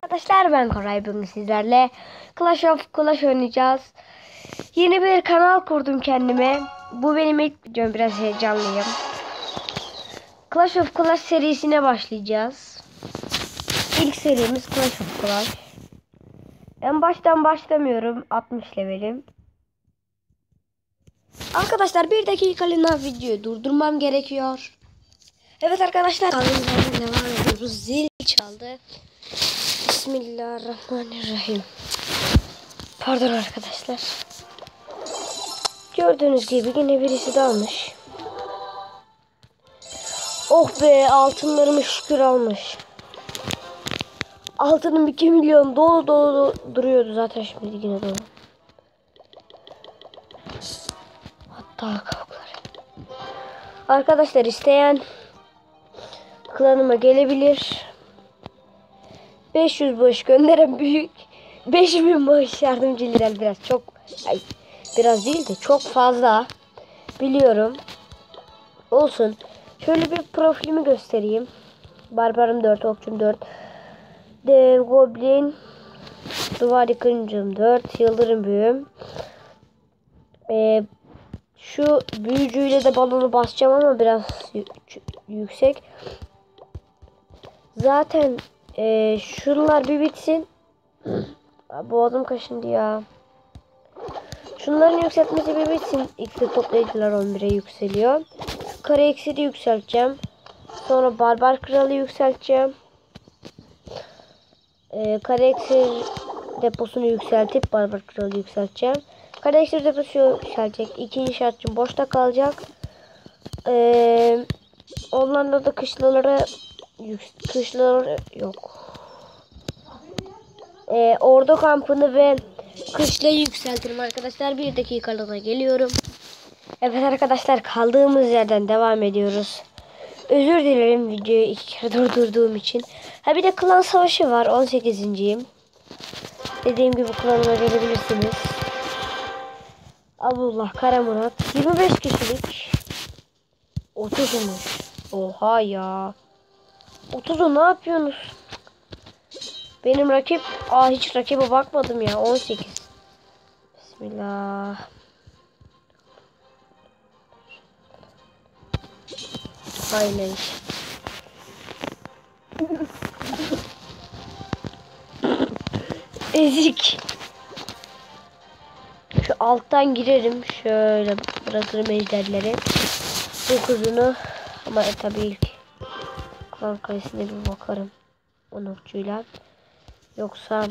Arkadaşlar ben Koray, bugün sizlerle Clash of Clash oynayacağız. Yeni bir kanal kurdum kendime. Bu benim ilk videom, biraz heyecanlıyım. Clash of Clash serisine başlayacağız. İlk serimiz Clash of Clash. En baştan başlamıyorum, 60 levelim. Arkadaşlar bir dakikalığına videoyu durdurmam gerekiyor. Evet arkadaşlar, kaldığımız devam ediyoruz. Zil çaldı. Bismillahirrahmanirrahim. Pardon arkadaşlar. Gördüğünüz gibi yine birisi dalmış. Oh be, altınlarımı şükür almış. Altınım 2 milyon dolu dolu duruyordu zaten, şimdi yine dolu. Hatta kavuklar. Arkadaşlar isteyen klanıma gelebilir. 500 bağış gönderen büyük, 5000 bağış yardımcılar biraz çok, biraz değil de çok fazla biliyorum. Olsun. Şöyle bir profilimi göstereyim. Barbarım 4, okçum 4, dev goblin, duvar yıkıncım 4, yıldırım büyüm. Şu büyücüyle de balonu basacağım ama biraz yüksek. Zaten şunlar bir bitsin. Boğazım kaşındı ya. Şunların yükseltmesi bir bitsin. İksir toplayıcılar 11'e yükseliyor. Kare iksiri yükselteceğim. Sonra barbar kralı yükselteceğim. Kare iksir deposunu yükseltip barbar kralı yükselteceğim. Kare iksir deposu yükselecek. İkinci şartçım boşta kalacak. Onlarla da kışlaları yok. Ordu kampını ve kışlayı yükseltirim arkadaşlar. Bir dakikalığına geliyorum. Evet arkadaşlar, kaldığımız yerden devam ediyoruz. Özür dilerim videoyu 2 kere durdurduğum için. Ha bir de klan savaşı var, 18.'yim. Dediğim gibi klanıma gelebilirsiniz. Abdullah Karamurat 25 kişilik. 30'muş. Oha ya. 30'u ne yapıyorsunuz? Benim rakip, hiç rakibe bakmadım ya, 18. Bismillah. Aynen. Ezik. Şu alttan girerim. Şöyle bırakırım ejderleri. 9'unu. Ama tabii ilk klan kalesine bir bakarım. O nokçuyla. Yoksa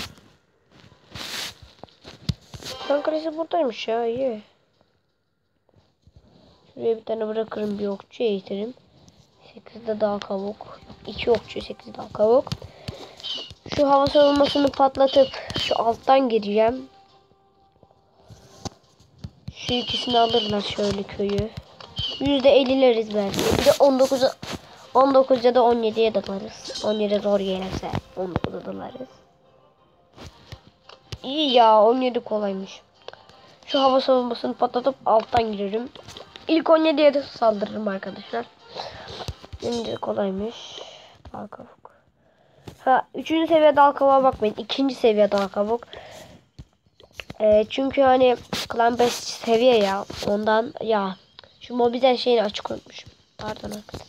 klan kalesi buradaymış ya, iyi. Şuraya bir tane bırakırım, bir okçu eğitirim. 8'de dal kavuk. 2 okçu, 8 dal kavuk. Şu hava savunmasını patlatıp şu alttan gireceğim. Şu ikisini alırlar şöyle köyü. %50'leriz belki. Bir de 19 ya da 17'ye dalarız. 17 zor gelirse 19'a dalarız. İyi ya, 17 kolaymış. Şu hava savunmasını patlatıp alttan girerim. İlk 17'ye de saldırırım arkadaşlar. Şimdi kolaymış. Dal kabuk. 3. seviye dal kavuğa bakmayın. 2. seviye dal kabuk. Çünkü hani klan 5 seviye ya. Ondan ya. Şu mobilden şeyini açık unutmuşum. Pardon arkadaşlar.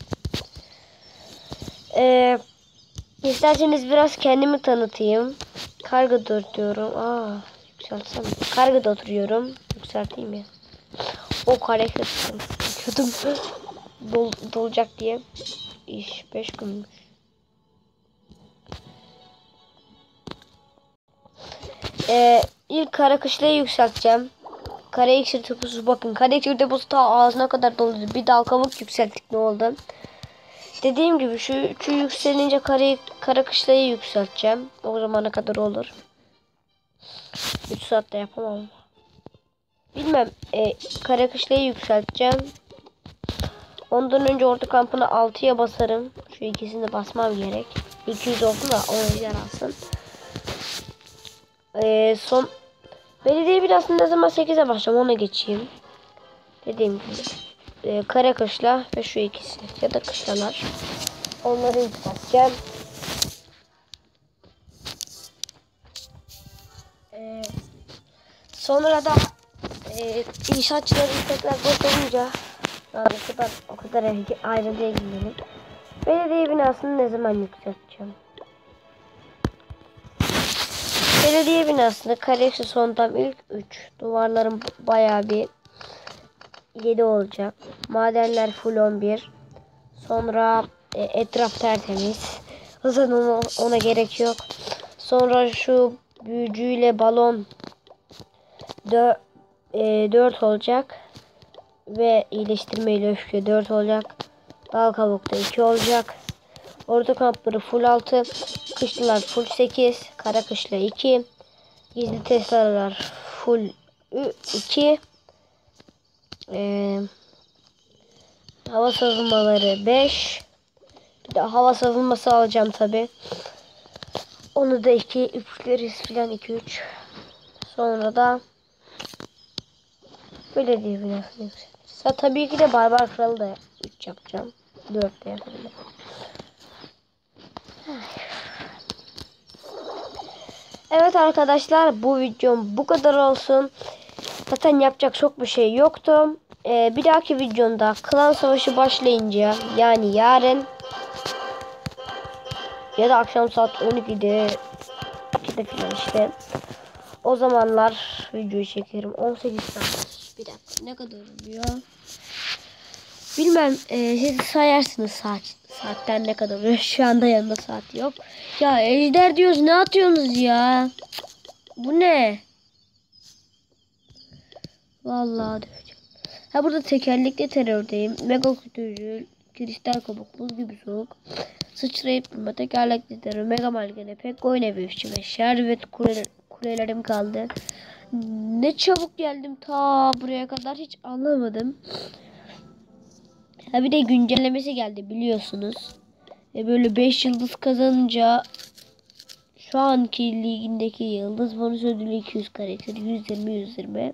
İsterseniz biraz kendimi tanıtayım. Kargıda oturuyorum. Yükseltsem. Kargıda oturuyorum. Yükselteyim ya. O karakter sıkıntı. Dolacak diye. İş 5 günmüş. İlk kara kışlayı yükselteceğim. Kara iksir deposu, bakın. Kara iksir deposu ta ağzına kadar doluydu. Bir dal kavuk yükselttik, ne oldu? Dediğim gibi şu 3'ü yükselince kara kışlayı yükselteceğim. O zamana kadar olur. 3 saatte yapamam. Bilmem. Kara kışlayı yükselteceğim. Ondan önce orta kampını 6'ya basarım. Şu ikisini basmam gerek. 200 olsun da 10 yer alsın. Son belediye binasını ne zaman 8'e başlayacağım, ona geçeyim. Dediğim gibi kara kışla ve şu ikisi ya da kışlalar. Onları yükselteceğim. Sonra da inşaatçıların tekrar boş olunca o kadar ayrı değil benim. Belediye binasını ne zaman yükselteceğim? Belediye binasında kareksi son tam ilk 3. Duvarların bayağı bir 7 olacak. Madenler full 11. Sonra etraf tertemiz. Zaten ona gerek yok. Sonra şu büyücüyle balon 4 olacak. Ve iyileştirmeyle öfke 4 olacak. Dal kabukta 2 olacak. Orta kampları full 6. Kışlılar full 8. Kara kışla 2. Gizli testler full 2. Hava savunmaları 5. Bir de hava savunması alacağım tabi. Onu da 2 üfleriz filan 2-3. Sonra da böyle diye binasını yükseltiriz. Tabii ki de Barbar Kralı da 3 yapacağım. 4 de yapabilirim. Evet arkadaşlar, bu videom bu kadar olsun. Zaten yapacak çok bir şey yoktu. Bir dahaki videomda klan savaşı başlayınca, yani yarın ya da akşam saat 12'de falan işte, o zamanlar videoyu çekerim. 18 saat. Bir dakika, ne kadar oluyor? Bilmem, siz sayarsınız saatten ne kadar oluyor. Şu anda yanında saat yok. Ya ejder diyoruz, ne atıyorsunuz ya? Bu ne? Vallahi döveceğim. Ha, burada tekerlekli terördeyim. Mega kutucu, kristal kabuk, buz gibi soğuk. Sıçrayıp durma, tekerlekli terör, mega malgene, pek oyun evi üstüme. Şerbet kulelerim kaldı. Ne çabuk geldim ta buraya kadar, hiç anlamadım. Ha, bir de güncellemesi geldi biliyorsunuz. Böyle 5 yıldız kazanınca şu anki ligindeki yıldız bonus ödülü 200 karakter, 120.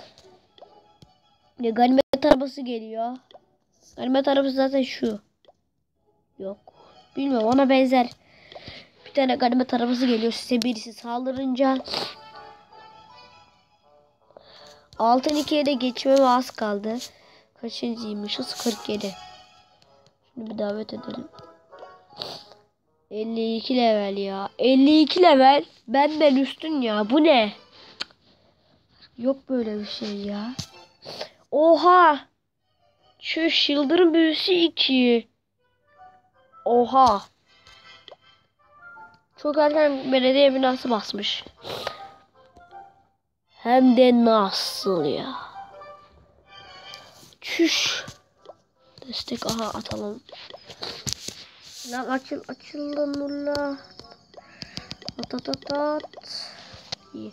Ganimet arabası geliyor. Ganimet arabası zaten şu. Yok. Bilmiyorum, ona benzer. Bir tane ganimet arabası geliyor. Size birisi saldırınca. Altın 2'ye de geçmeme az kaldı. Kaçıncıymışız? 47. Şimdi bir davet edelim. 52 level ya. 52 level. Benden üstün ya. Bu ne? Yok böyle bir şey ya. Oha. Şu yıldırım büyüsü 2. Oha. Çok erken belediye binası basmış. Hem de nasıl ya. Çüş. Destek aha atalım. Lan açıl lan nulla. At. İyi.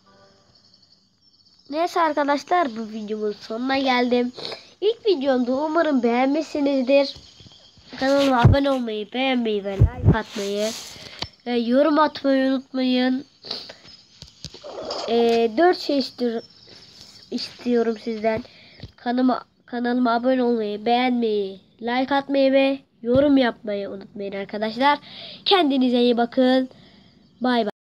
Neyse arkadaşlar, bu videomun sonuna geldim. İlk videomda umarım beğenmişsinizdir. Kanalıma abone olmayı, beğenmeyi ve like atmayı ve yorum atmayı unutmayın. 4 şey istiyorum sizden. Kanalıma abone olmayı, beğenmeyi, like atmayı ve yorum yapmayı unutmayın arkadaşlar. Kendinize iyi bakın. Bay bay.